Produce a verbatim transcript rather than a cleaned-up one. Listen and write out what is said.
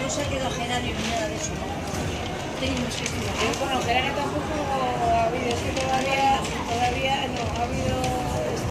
no se ha quedado ajena ni nada de eso, ¿no? Tenemos que estudiar. Yo conocer a